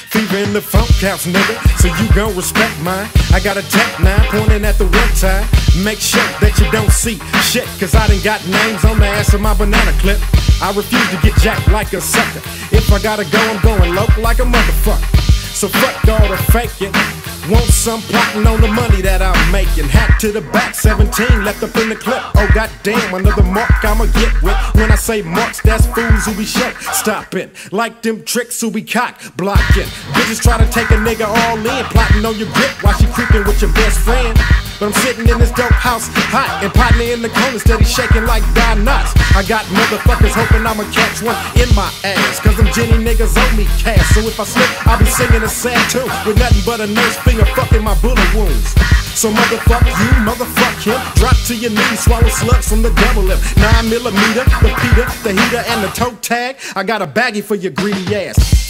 Fever in the funk house, nigga, so you gon' respect mine. I got a tech 9 pointing at the one time. Make sure that you don't see shit, cause I done got names on the ass of my banana clip. I refuse to get jacked like a sucker. If I gotta go, I'm going low like a motherfucker. So fuck all the faking. Want some plotting on the money that I'm making. Hat to the back, 17 left up in the clip. Oh goddamn, another mark I'ma get with. When I say marks, that's fools who be shut. Stop it, like them tricks who be cock blocking. Bitches try to take a nigga all in, plotting on your grip while she creeping with your best friend. But I'm sitting in this dope house, hot, and partner in the corner, steady shaking like Don Knotts. I got motherfuckers hoping I'ma catch one in my ass, cause them Jenny niggas owe me cash. So if I slip, I'll be singing a sad tune with nothing but a nurse finger fucking my bullet wounds. So motherfuck you, motherfuck him. Drop to your knees, swallow slugs from the double lip. 9mm, the Peter, the heater, and the toe tag. I got a baggie for your greedy ass.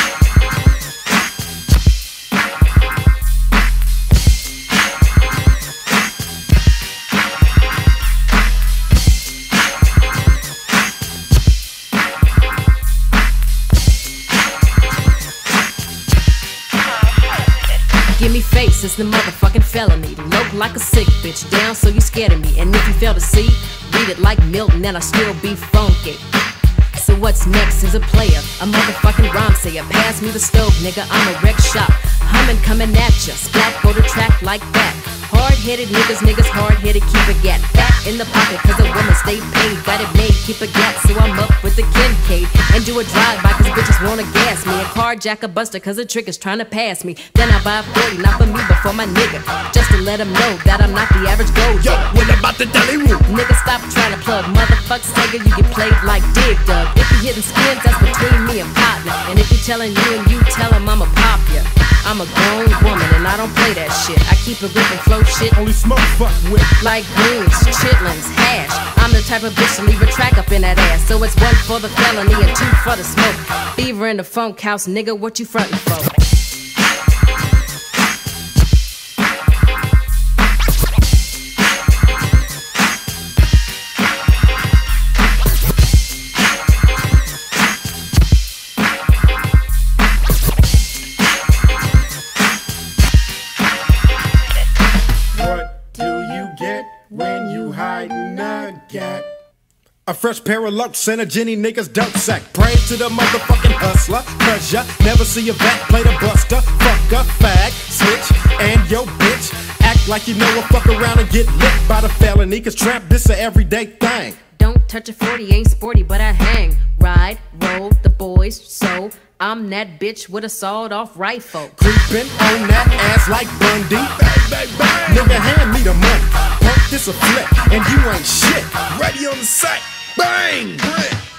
Give me face, it's the motherfucking felony. Look like a sick bitch, down so you scared of me. And if you fail to see, read it like Milton and I still be funky. So what's next is a player, a motherfucking rhyme sayer. Pass me the stove, nigga, I'm a wreck shop. Humming, coming at ya, splat, go to track like that. Hard-headed niggas hard-headed, keep a gat. Fat in the pocket, cause a woman stay paid. Got it made, keep a gat, so I'm up with the Kincaid. And do a drive-by, cause bitches wanna gas me. And carjack a buster, cause a trick is trying to pass me. Then I buy a 40, not for me, but for my nigga. Just to let him know that I'm not the average gold digger. Yo, what about the deli room? Nigga, stop trying to plug. Motherfuck Sega, you get played like Dig Dug. If you hitting skins, that's between me and partner. And if he telling you and you tell him I'ma pop ya. I'm a grown woman and I don't play that shit. I keep a grip and flow shit. Only smoke fuck with. Like greens, chitlins, hash. I'm the type of bitch to leave a track up in that ass. So it's 1 for the felony and 2 for the smoke. Fever in the funk house, nigga, what you frontin' for? When you hiding a gat. A fresh pair of looks and a Jenny nigga's dope sack. Praise to the motherfucking hustler, cause ya never see a vet play the buster. Fucker, fag, snitch, and yo bitch. Act like you know a fuck around and get lit by the felony, cause trap this a everyday thing. Don't touch a 40, ain't sporty, but I hang. Ride, roll, the boys, so I'm that bitch with a sawed-off rifle. Creepin' on that ass like Bundy. Bang, bang, bang. Nigga, hand me the money. Pump this a flip, and you ain't shit. Ready on the set. Bang! Brick.